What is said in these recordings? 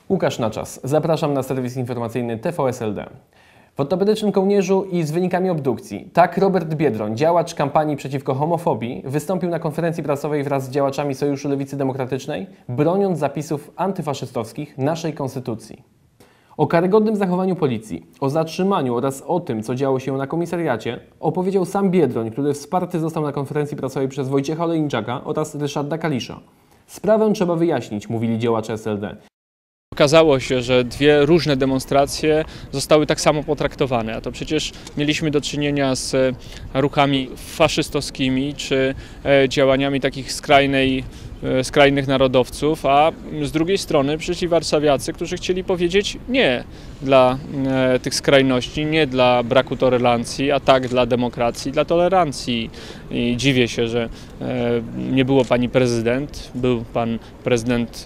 Łukasz Naczas. Zapraszam na serwis informacyjny TVSLD. W ortopedycznym kołnierzu i z wynikami obdukcji. Tak Robert Biedroń, działacz kampanii przeciwko homofobii, wystąpił na konferencji prasowej wraz z działaczami Sojuszu Lewicy Demokratycznej, broniąc zapisów antyfaszystowskich naszej konstytucji. O karygodnym zachowaniu policji, o zatrzymaniu oraz o tym, co działo się na komisariacie, opowiedział sam Biedroń, który wsparty został na konferencji prasowej przez Wojciecha Olejniczaka oraz Ryszarda Kalisza. Sprawę trzeba wyjaśnić, mówili działacze SLD. Okazało się, że dwie różne demonstracje zostały tak samo potraktowane, a to przecież mieliśmy do czynienia z ruchami faszystowskimi czy działaniami takich skrajnych narodowców, a z drugiej strony przyszli warszawiacy, którzy chcieli powiedzieć nie dla tych skrajności, nie dla braku tolerancji, a tak dla demokracji, dla tolerancji. I dziwię się, że nie było pani prezydent, był pan prezydent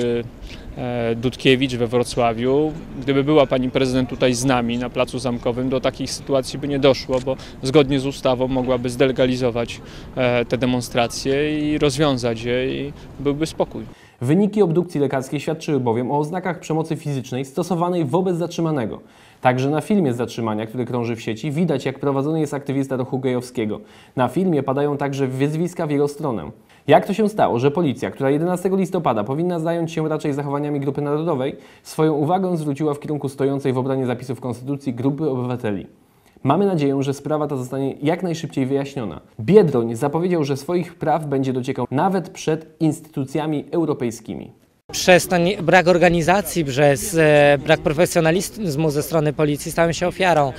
Dudkiewicz we Wrocławiu. Gdyby była pani prezydent tutaj z nami na Placu Zamkowym, do takich sytuacji by nie doszło, bo zgodnie z ustawą mogłaby zdelegalizować te demonstracje i rozwiązać je i byłby spokój. Wyniki obdukcji lekarskiej świadczyły bowiem o oznakach przemocy fizycznej stosowanej wobec zatrzymanego. Także na filmie z zatrzymania, który krąży w sieci, widać, jak prowadzony jest aktywista ruchu gejowskiego. Na filmie padają także wyzwiska w jego stronę. Jak to się stało, że policja, która 11 listopada powinna zająć się raczej zachowaniami grupy narodowej, swoją uwagę zwróciła w kierunku stojącej w obronie zapisów konstytucji grupy obywateli? Mamy nadzieję, że sprawa ta zostanie jak najszybciej wyjaśniona. Biedroń zapowiedział, że swoich praw będzie dociekał nawet przed instytucjami europejskimi. Przez ten brak organizacji, przez brak profesjonalizmu ze strony policji stałem się ofiarą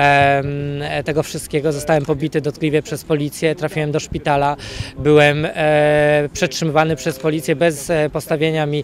tego wszystkiego. Zostałem pobity dotkliwie przez policję, trafiłem do szpitala, byłem przetrzymywany przez policję bez postawienia mi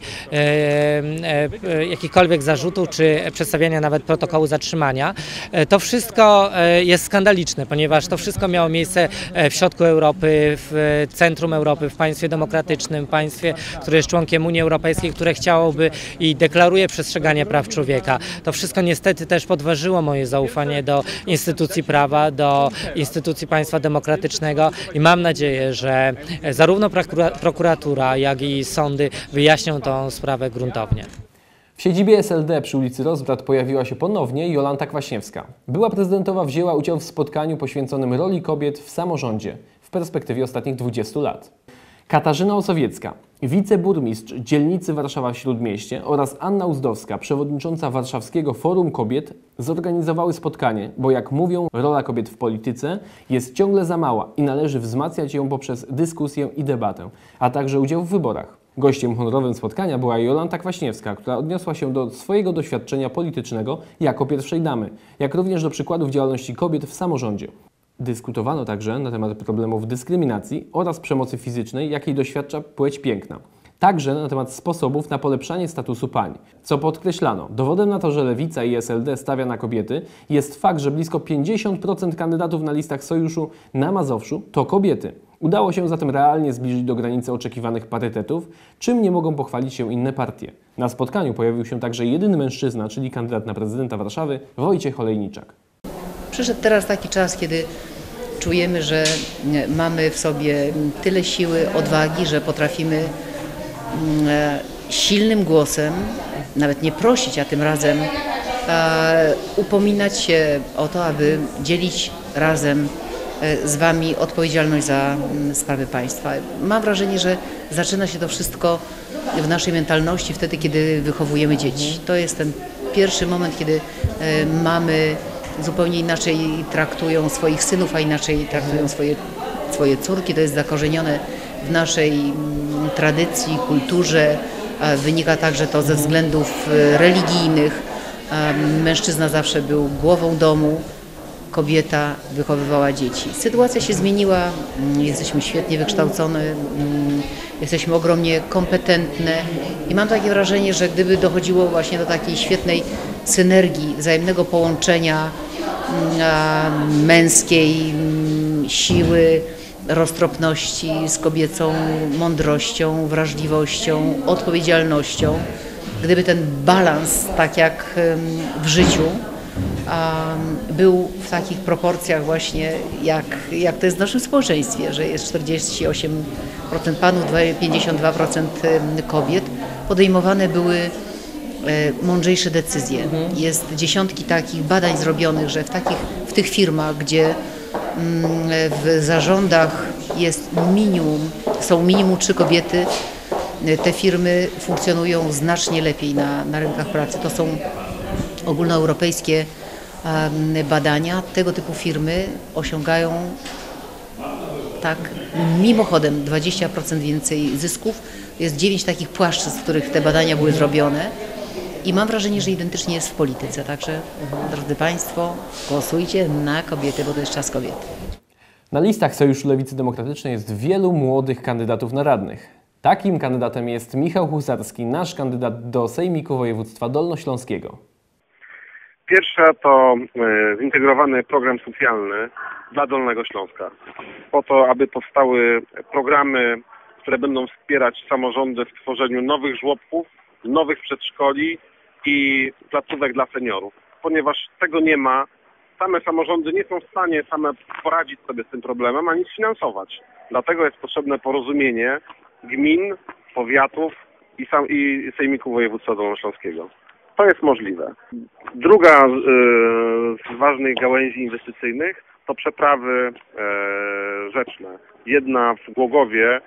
jakichkolwiek zarzutów czy przedstawiania nawet protokołu zatrzymania. To wszystko jest skandaliczne, ponieważ to wszystko miało miejsce w środku Europy, w centrum Europy, w państwie demokratycznym, państwie, które jest członkiem Unii Europejskiej, które chciałoby i deklaruje przestrzeganie praw człowieka. To wszystko niestety też podważyło moje zaufanie do instytucji prawa, do instytucji państwa demokratycznego i mam nadzieję, że zarówno prokuratura, jak i sądy wyjaśnią tę sprawę gruntownie. W siedzibie SLD przy ulicy Rozbrat pojawiła się ponownie Jolanta Kwaśniewska. Była prezydentowa wzięła udział w spotkaniu poświęconym roli kobiet w samorządzie w perspektywie ostatnich 20 lat. Katarzyna Osowiecka, wiceburmistrz dzielnicy Warszawa-Śródmieście oraz Anna Uzdowska, przewodnicząca Warszawskiego Forum Kobiet, zorganizowały spotkanie, bo jak mówią, rola kobiet w polityce jest ciągle za mała i należy wzmacniać ją poprzez dyskusję i debatę, a także udział w wyborach. Gościem honorowym spotkania była Jolanta Kwaśniewska, która odniosła się do swojego doświadczenia politycznego jako pierwszej damy, jak również do przykładów działalności kobiet w samorządzie. Dyskutowano także na temat problemów dyskryminacji oraz przemocy fizycznej, jakiej doświadcza płeć piękna. Także na temat sposobów na polepszanie statusu pań. Co podkreślano, dowodem na to, że Lewica i SLD stawia na kobiety, jest fakt, że blisko 50% kandydatów na listach sojuszu na Mazowszu to kobiety. Udało się zatem realnie zbliżyć do granicy oczekiwanych parytetów, czym nie mogą pochwalić się inne partie. Na spotkaniu pojawił się także jedyny mężczyzna, czyli kandydat na prezydenta Warszawy, Wojciech Olejniczak. Przyszedł teraz taki czas, kiedy czujemy, że mamy w sobie tyle siły, odwagi, że potrafimy silnym głosem, nawet nie prosić, a tym razem upominać się o to, aby dzielić razem z Wami odpowiedzialność za sprawy państwa. Mam wrażenie, że zaczyna się to wszystko w naszej mentalności wtedy, kiedy wychowujemy dzieci. To jest ten pierwszy moment, kiedy mamy zupełnie inaczej traktują swoich synów, a inaczej traktują swoje córki. To jest zakorzenione w naszej tradycji, kulturze. Wynika także to ze względów religijnych. Mężczyzna zawsze był głową domu, kobieta wychowywała dzieci. Sytuacja się zmieniła, jesteśmy świetnie wykształcone, jesteśmy ogromnie kompetentne i mam takie wrażenie, że gdyby dochodziło właśnie do takiej świetnej synergii, wzajemnego połączenia męskiej siły, roztropności z kobiecą mądrością, wrażliwością, odpowiedzialnością, gdyby ten balans, tak jak w życiu, był w takich proporcjach właśnie, jak to jest w naszym społeczeństwie, że jest 48% panów, 52% kobiet, podejmowane były mądrzejsze decyzje. Jest dziesiątki takich badań zrobionych, że w tych firmach, gdzie w zarządach są minimum 3 kobiety, te firmy funkcjonują znacznie lepiej na rynkach pracy. To są ogólnoeuropejskie badania. Tego typu firmy osiągają tak mimochodem 20% więcej zysków. Jest 9 takich płaszczyzn, w których te badania były zrobione i mam wrażenie, że identycznie jest w polityce. Także, drodzy Państwo, głosujcie na kobiety, bo to jest czas kobiety. Na listach Sojuszu Lewicy Demokratycznej jest wielu młodych kandydatów na radnych. Takim kandydatem jest Michał Husarski, nasz kandydat do Sejmiku Województwa Dolnośląskiego. Pierwsza to zintegrowany program socjalny dla Dolnego Śląska. Po to, aby powstały programy, które będą wspierać samorządy w tworzeniu nowych żłobków, nowych przedszkoli i placówek dla seniorów. Ponieważ tego nie ma, same samorządy nie są w stanie same poradzić sobie z tym problemem, ani sfinansować. Dlatego jest potrzebne porozumienie gmin, powiatów i Sejmiku Województwa Dolnośląskiego. To jest możliwe. Druga z ważnych gałęzi inwestycyjnych to przeprawy rzeczne. Jedna w Głogowie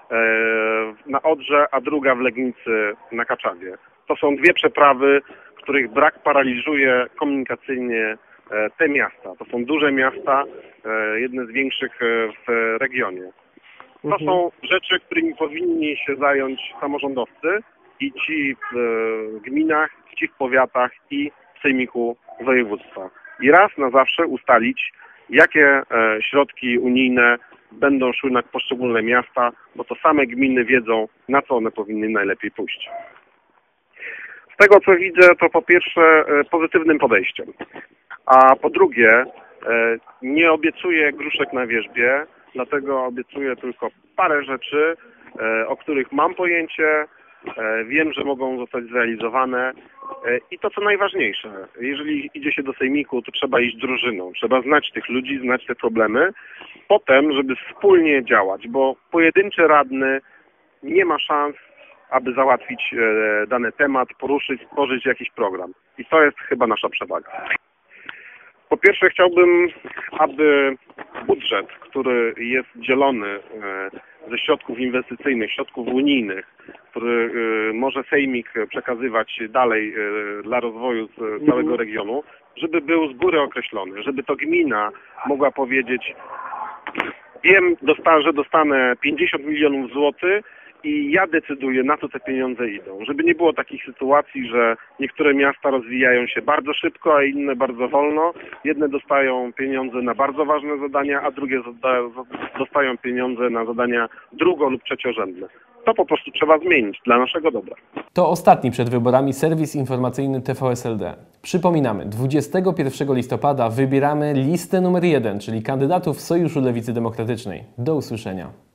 na Odrze, a druga w Legnicy na Kaczawie. To są 2 przeprawy, których brak paraliżuje komunikacyjnie te miasta. To są duże miasta, jedne z większych w regionie. To są rzeczy, którymi powinni się zająć samorządowcy i ci w gminach, ci w powiatach i w Sejmiku Województwa. I raz na zawsze ustalić, jakie środki unijne będą szły na poszczególne miasta, bo to same gminy wiedzą, na co one powinny najlepiej pójść. Z tego, co widzę, to po pierwsze pozytywnym podejściem, a po drugie nie obiecuję gruszek na wierzbie, dlatego obiecuję tylko parę rzeczy, o których mam pojęcie, wiem, że mogą zostać zrealizowane i to, co najważniejsze, jeżeli idzie się do sejmiku, to trzeba iść drużyną, trzeba znać tych ludzi, znać te problemy, potem, żeby wspólnie działać, bo pojedynczy radny nie ma szans, aby załatwić dany temat, poruszyć, stworzyć jakiś program. I to jest chyba nasza przewaga. Po pierwsze chciałbym, aby budżet, który jest dzielony ze środków inwestycyjnych, środków unijnych, który może Sejmik przekazywać dalej dla rozwoju całego regionu, żeby był z góry określony, żeby to gmina mogła powiedzieć: wiem, że dostanę 50 milionów złotych i ja decyduję, na co te pieniądze idą. Żeby nie było takich sytuacji, że niektóre miasta rozwijają się bardzo szybko, a inne bardzo wolno. Jedne dostają pieniądze na bardzo ważne zadania, a drugie dostają pieniądze na zadania drugo- lub trzeciorzędne. To po prostu trzeba zmienić dla naszego dobra. To ostatni przed wyborami serwis informacyjny TVSLD. Przypominamy, 21 listopada wybieramy listę numer 1, czyli kandydatów Sojuszu Lewicy Demokratycznej. Do usłyszenia.